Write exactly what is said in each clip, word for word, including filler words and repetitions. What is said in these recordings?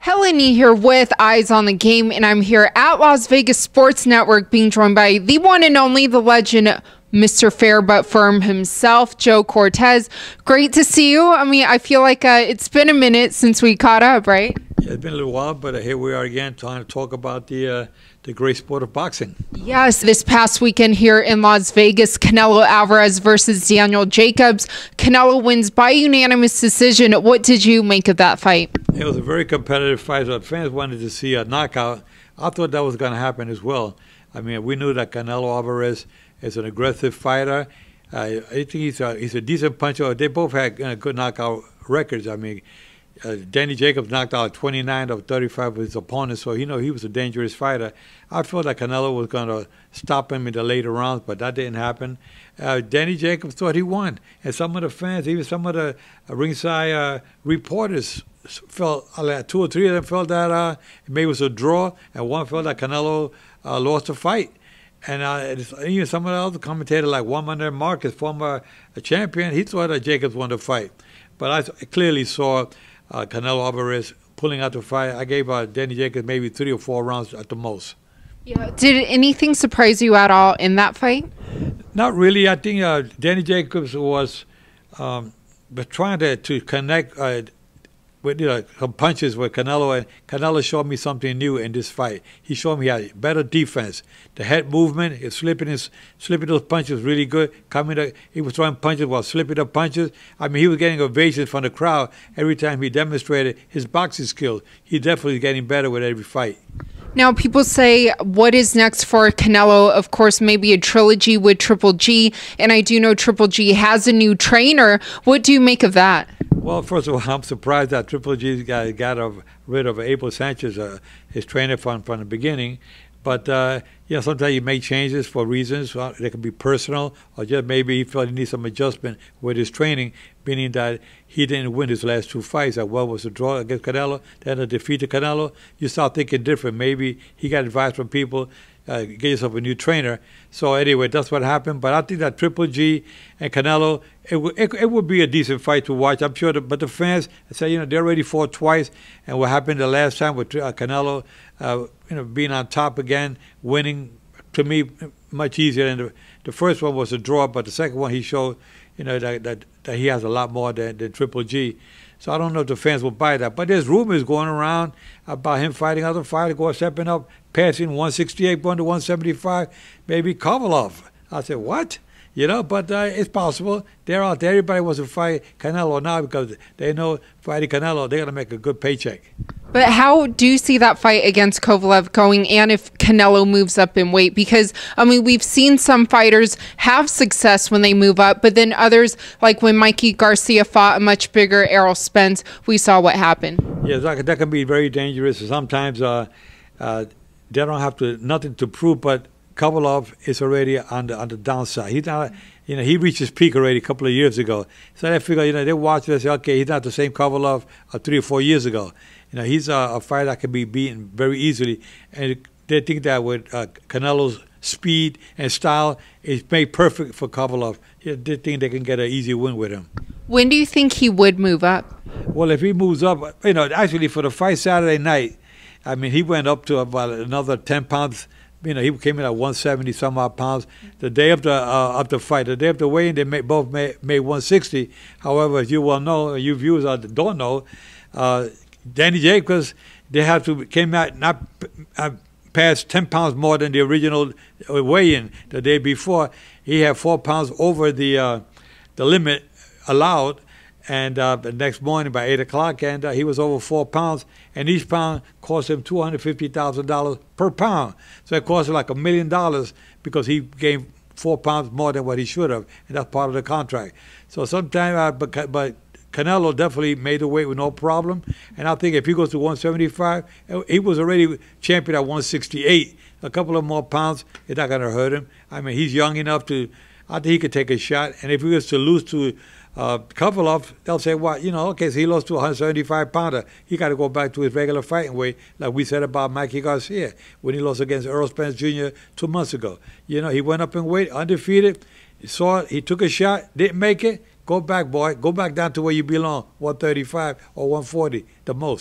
Helene here with Eyes on the Game, and I'm here at Las Vegas Sports Network being joined by the one and only, the legend, Mister Fair but Firm himself, Joe Cortez. Great to see you. I mean, I feel like uh, it's been a minute since we caught up, right? Yeah, it's been a little while, but uh, here we are again trying to talk about the uh, the great sport of boxing. Yes, this past weekend here in Las Vegas, Canelo Alvarez versus Daniel Jacobs. Canelo wins by unanimous decision. What did you make of that fight? It was a very competitive fight. So fans wanted to see a knockout. I thought that was going to happen as well. I mean, we knew that Canelo Alvarez is an aggressive fighter. Uh, I think he's a, he's a decent puncher. They both had uh, good knockout records. I mean, uh, Danny Jacobs knocked out twenty-nine of thirty-five of his opponents, so you know he was a dangerous fighter. I felt that Canelo was going to stop him in the later rounds, but that didn't happen. Uh, Danny Jacobs thought he won, and some of the fans, even some of the uh, ringside uh, reporters, felt uh, two or three of them felt that uh, maybe it was a draw, and one felt that Canelo uh, lost the fight. And uh, even some of the other commentators, like Wanda Marcus, former uh, champion, he thought that Jacobs won the fight. But I clearly saw uh, Canelo Alvarez pulling out the fight. I gave uh, Danny Jacobs maybe three or four rounds at the most. Yeah. Did anything surprise you at all in that fight? Not really. I think uh, Danny Jacobs was, um, was trying to, to connect uh, with you know, some punches with Canelo, and Canelo showed me something new in this fight. He showed me a better defense. The head movement, his slipping his slipping those punches really good. Coming, to, he was throwing punches while slipping the punches. I mean, he was getting ovations from the crowd every time he demonstrated his boxing skills. He definitely is getting better with every fight. Now, people say, what is next for Canelo? Of course, maybe a trilogy with Triple G, and I do know Triple G has a new trainer. What do you make of that? Well, first of all, I'm surprised that Triple G got, got rid of Abel Sanchez, uh, his trainer from, from the beginning. But, uh, you know, sometimes you make changes for reasons. Uh, they can be personal, or just maybe he felt he needs some adjustment with his training, meaning that he didn't win his last two fights. That one was a draw against Canelo, then a defeat to Canelo. You start thinking different. Maybe he got advice from people, uh, get yourself a new trainer. So anyway, that's what happened. But I think that Triple G and Canelo, it, it, it would be a decent fight to watch. I'm sure, the, but the fans say, you know, they already fought twice, and what happened the last time with uh, Canelo, uh, you know, being on top again, winning, to me, much easier than the, the first one was a draw, but the second one he showed, you know, that, that, that he has a lot more than, than Triple G. So I don't know if the fans will buy that. But there's rumors going around about him fighting other fighters, going stepping up, passing one sixty-eight, going to one seventy-five, maybe Kovalev. I said, what? You know, but uh, it's possible. They're out there. Everybody wants to fight Canelo now because they know fighting Canelo, they're going to make a good paycheck. But how do you see that fight against Kovalev going, and if Canelo moves up in weight? Because, I mean, we've seen some fighters have success when they move up, but then others, like when Mikey Garcia fought a much bigger Errol Spence, we saw what happened. Yeah, that, that can be very dangerous. Sometimes uh, uh, they don't have to nothing to prove, but Kovalev is already on the on the downside. He's not, you know, he reached his peak already a couple of years ago. So they figure, you know, they watch it and say, okay, he's not the same Kovalev of three or four years ago. You know, he's a, a fighter that can be beaten very easily, and they think that with uh, Canelo's speed and style, it's made perfect for Kovalev. They think they can get an easy win with him. When do you think he would move up? Well, if he moves up, you know, actually for the fight Saturday night, I mean, he went up to about another ten pounds. You know, he came in at one seventy some odd pounds. The day of the uh, of the fight, the day of the weigh-in, they made, both made, made one sixty. However, as you well know, you viewers don't know, uh, Danny Jacobs, they have to came out not uh, past ten pounds more than the original weigh-in the day before. He had four pounds over the uh, the limit allowed. And uh, the next morning by eight o'clock, and uh, he was over four pounds, and each pound cost him two hundred fifty thousand dollars per pound. So it cost him like a million dollars because he gained four pounds more than what he should have, and that's part of the contract. So sometimes, uh, but, but Canelo definitely made the weight with no problem, and I think if he goes to one seventy-five, he was already champion at one sixty-eight. A couple of more pounds, it's not going to hurt him. I mean, he's young enough to, I think he could take a shot, and if he was to lose to Uh, Kovalev, they'll say, well, you know, okay, so he lost to a one seventy-five pounder. He got to go back to his regular fighting weight, like we said about Mikey Garcia when he lost against Errol Spence Junior two months ago. You know, he went up in weight, undefeated. He saw it, he took a shot, didn't make it. Go back, boy. Go back down to where you belong, one thirty-five or one forty, the most.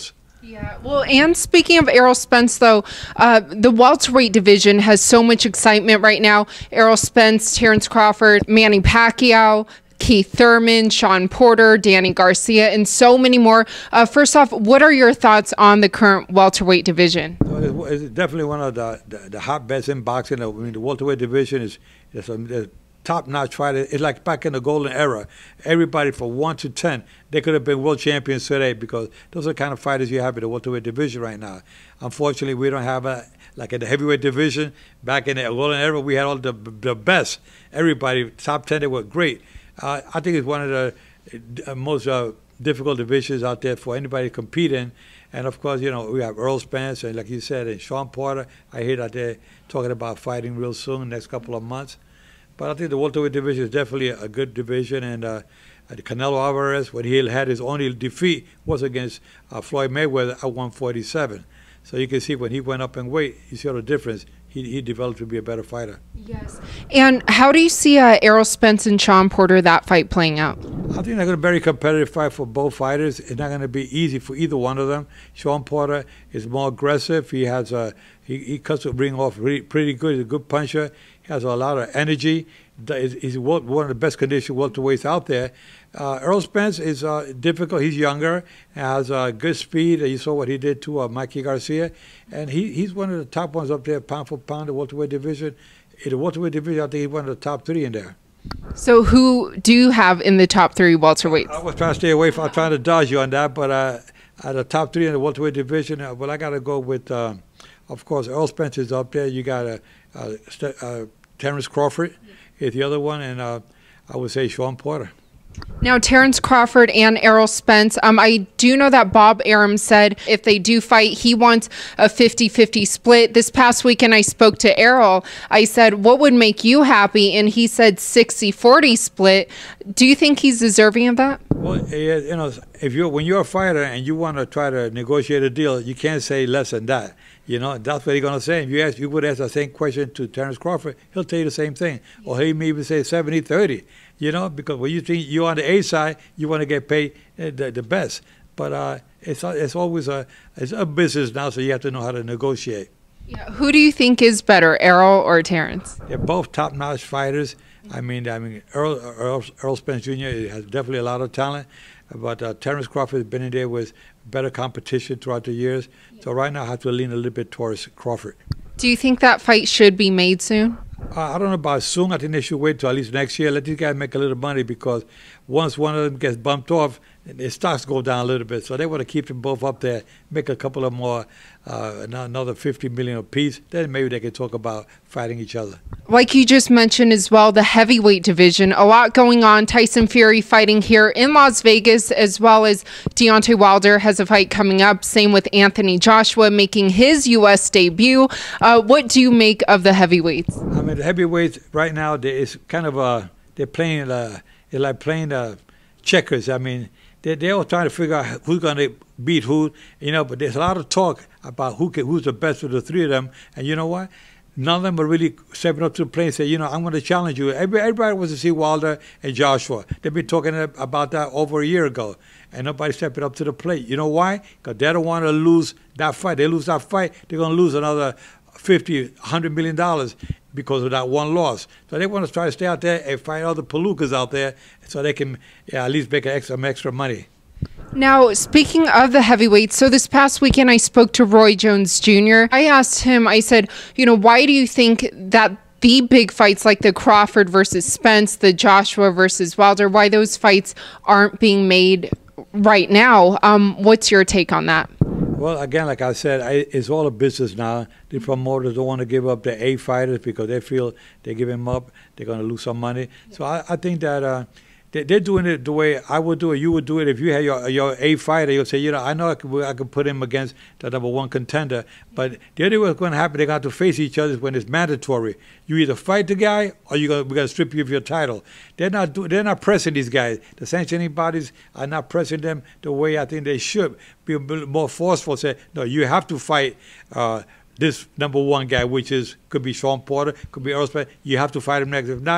Yeah, well, and speaking of Errol Spence, though, uh, the welterweight division has so much excitement right now. Errol Spence, Terrence Crawford, Manny Pacquiao, Keith Thurman, Sean Porter, Danny Garcia, and so many more. Uh, first off, what are your thoughts on the current welterweight division? Well, it's definitely one of the, the, the hotbeds in boxing. I mean, the welterweight division is, is a, a top-notch fighter. It's like back in the golden era. Everybody from one to ten, they could have been world champions today because those are the kind of fighters you have in the welterweight division right now. Unfortunately, we don't have a like in the heavyweight division. Back in the golden era, we had all the the best. Everybody, top ten, they were great. Uh, I think it's one of the uh, most uh, difficult divisions out there for anybody to compete in. And, of course, you know, we have Errol Spence, and like you said, and Sean Porter. I hear that they're talking about fighting real soon, next couple of months. But I think the welterweight division is definitely a good division. And uh, Canelo Alvarez, when he had his only defeat, was against uh, Floyd Mayweather at one forty-seven. So you can see when he went up in weight, you see the difference. He, he developed to be a better fighter. Yes. And how do you see uh, Errol Spence and Sean Porter, that fight playing out? I think they're going to be a very competitive fight for both fighters. It's not going to be easy for either one of them. Sean Porter is more aggressive. He has a he, he cuts the ring off really, pretty good. He's a good puncher. He has a lot of energy. He's one of the best conditioned welterweights out there. Uh, Errol Spence is uh, difficult. He's younger, has uh, good speed. You saw what he did to uh, Mikey Garcia. And he, he's one of the top ones up there, pound for pound, the welterweight division. In the welterweight division, I think he's one of the top three in there. So who do you have in the top three welterweights? I was trying to stay away from, I'm trying to dodge you on that, but uh, at the top three in the welterweight division, uh, well, I got to go with, uh, of course, Errol Spence is up there. You got uh, uh, uh, Terrence Crawford is the other one, and uh, I would say Sean Porter. Now, Terrence Crawford and Errol Spence, um, I do know that Bob Arum said if they do fight, he wants a fifty fifty split. This past weekend, I spoke to Errol. I said, what would make you happy? And he said sixty forty split. Do you think he's deserving of that? Well, you know, if you're when you're a fighter and you want to try to negotiate a deal, you can't say less than that. You know, that's what he's going to say. If you ask, you would ask the same question to Terrence Crawford, he'll tell you the same thing. Or he may even say seventy thirty. You know, because when you think you're on the A side, you want to get paid the, the best. But uh, it's it's always a it's a business now, so you have to know how to negotiate. Yeah. Who do you think is better, Errol or Terrence? They're both top-notch fighters. I mean, I mean, Earl, Earl, Errol Spence Junior has definitely a lot of talent, but uh, Terrence Crawford has been in there with better competition throughout the years. So right now, I have to lean a little bit towards Crawford. Do you think that fight should be made soon? Uh, I don't know about soon. I think they should wait till at least next year. Let these guys make a little money because once one of them gets bumped off, their stocks go down a little bit. So they want to keep them both up there, make a couple of more, uh, another fifty million apiece. Then maybe they can talk about fighting each other. Like you just mentioned as well, the heavyweight division, a lot going on. Tyson Fury fighting here in Las Vegas, as well as Deontay Wilder has a fight coming up. Same with Anthony Joshua making his U S debut. Uh, what do you make of the heavyweights? I mean, the heavyweights right now, it's kind of a, they're playing, uh, they're like playing uh, checkers. I mean, they're, they're all trying to figure out who's going to beat who, you know, but there's a lot of talk about who can, who's the best of the three of them. And you know what? None of them are really stepping up to the plate and say, you know, I'm going to challenge you. Everybody wants to see Wilder and Joshua. They've been talking about that over a year ago, and nobody stepping up to the plate. You know why? Because they don't want to lose that fight. They lose that fight, they're going to lose another fifty, one hundred million dollars because of that one loss. So they want to try to stay out there and fight other palookas out there so they can yeah, at least make extra, some extra money. Now, speaking of the heavyweights, so this past weekend I spoke to Roy Jones Junior I asked him, I said, you know, why do you think that the big fights like the Crawford versus Spence, the Joshua versus Wilder, why those fights aren't being made right now? Um, what's your take on that? Well, again, like I said, I, it's all a business now. The promoters don't want to give up the A fighters because they feel they give them up, they're going to lose some money. So I, I think that uh, they, they're doing it the way I would do it. You would do it if you had your your A fighter. You'll say, you know, I know I could, I could put him against the number one contender. But the other way it's going to happen, they're going to have to face each other when it's mandatory. You either fight the guy or you're gonna, we're going to strip you of your title. They're not do, they're not pressing these guys. The sanctioning bodies are not pressing them the way I think they should. Be a bit more forceful. Say, no, you have to fight uh, this number one guy, which is could be Sean Porter, could be Errol Spence. You have to fight him next. If not,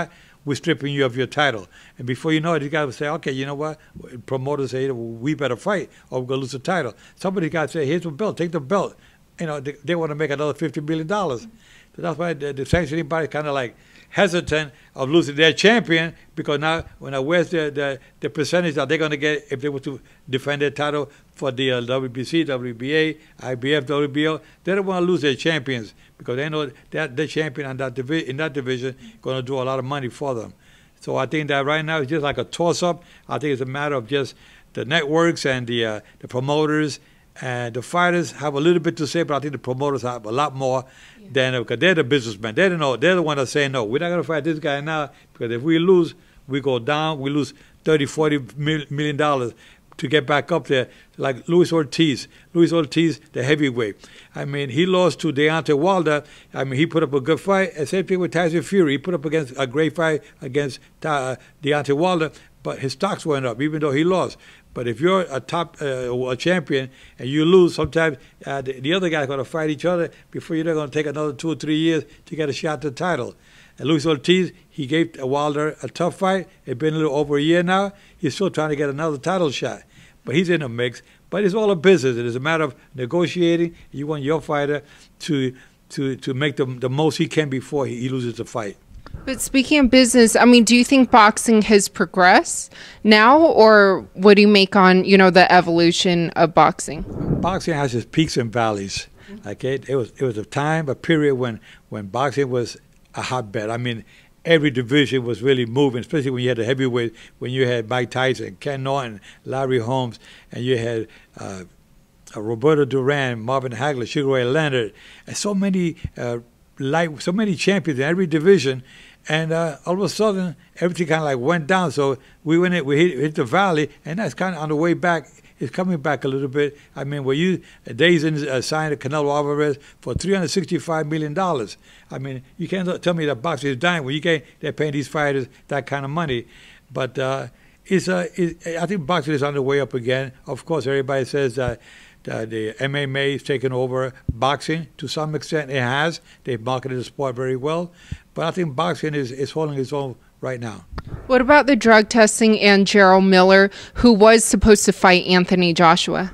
we're stripping you of your title. And before you know it, you got to say, okay, you know what? Promoters say, well, we better fight or we're going to lose the title. Somebody got to say, here's the belt, take the belt. You know, they, they want to make another fifty million dollars. So that's why the, the sanctioning body kind of like hesitant of losing their champion, because now, when I where's the, the, the percentage that they're going to get if they were to defend their title for the uh, W B C, W B A, I B F, W B O, they don't want to lose their champions because they know that the champion in that, divi in that division is going to do a lot of money for them. So I think that right now it's just like a toss-up. I think it's a matter of just the networks and the, uh, the promoters and the fighters have a little bit to say, but I think the promoters have a lot more yeah. than, because they're the businessmen. They don't know. They're the ones that say, no, we're not going to fight this guy now, because if we lose, we go down, we lose thirty, forty million dollars to get back up there. Like Luis Ortiz. Luis Ortiz, the heavyweight. I mean, he lost to Deontay Wilder. I mean, he put up a good fight. And same thing with Tyson Fury. He put up against a great fight against uh, Deontay Wilder, but his stocks went up, even though he lost. But if you're a top uh, a champion and you lose, sometimes uh, the, the other guy's going to fight each other before you're going to take another two or three years to get a shot at the title. And Luis Ortiz, he gave Wilder a tough fight. It's been a little over a year now. He's still trying to get another title shot. But he's in the mix. But it's all a business. It is a matter of negotiating. You want your fighter to to to make the, the most he can before he, he loses the fight. But speaking of business, I mean, do you think boxing has progressed now, or what do you make on, you know, the evolution of boxing? Boxing has its peaks and valleys. Okay, it was it was a time, a period when when boxing was a hotbed. I mean, every division was really moving, especially when you had the heavyweight, when you had Mike Tyson, Ken Norton, Larry Holmes, and you had uh, uh, Roberto Duran, Marvin Hagler, Sugar Ray Leonard, and so many uh, like so many champions in every division. And uh, all of a sudden, everything kind of like went down. So we went, in, we hit, hit the valley, and that's kind of on the way back. It's coming back a little bit. I mean, when you Dazin uh, signed Canelo Alvarez for three hundred sixty-five million dollars. I mean, you can't tell me that boxing is dying when you can't. They're paying these fighters that kind of money. But uh, it's uh, it, I think boxing is on the way up again. Of course, everybody says that. Uh, the M M A is taking over boxing. To some extent, it has. They've marketed the sport very well. But I think boxing is, is holding its own right now. What about the drug testing and Gerald Miller, who was supposed to fight Anthony Joshua?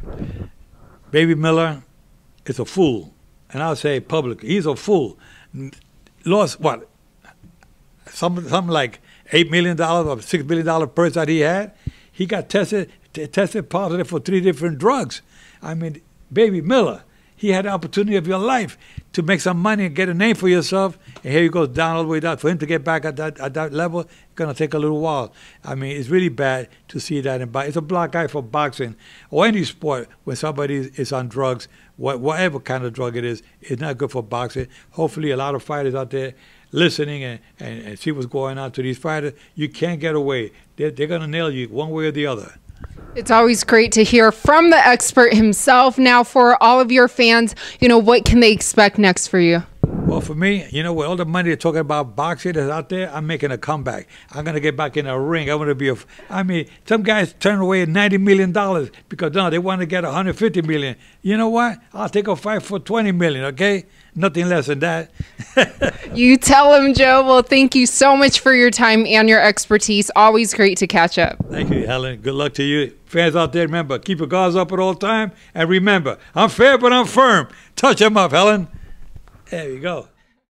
Baby Miller is a fool. And I'll say publicly, he's a fool. Lost, what, something, something like eight million dollars or six million dollars purse that he had. He got tested, tested positive for three different drugs. I mean, Baby Miller, he had the opportunity of your life to make some money and get a name for yourself, and here he goes down all the way down. For him to get back at that at that level, it's going to take a little while. I mean, it's really bad to see that in boxing. It's a black eye for boxing or any sport when somebody is, is on drugs, what, whatever kind of drug it is. It's not good for boxing. Hopefully a lot of fighters out there listening and, and, and see what's going on to these fighters. You can't get away. They're, they're going to nail you one way or the other. It's always great to hear from the expert himself. Now, for all of your fans, you know, what can they expect next for you? Well, for me, you know, with all the money they're talking about boxing that's out there, I'm making a comeback. I'm going to get back in a ring. I'm going to be a, I mean, some guys turn away ninety million dollars because no, they want to get one hundred fifty million dollars. You know what? I'll take a fight for twenty million dollars, okay? Nothing less than that. You tell him, Joe. Well, thank you so much for your time and your expertise. Always great to catch up. Thank you, Helen. Good luck to you. Fans out there, remember, keep your guards up at all time. And remember, I'm fair, but I'm firm. Touch them up, Helen. There you go.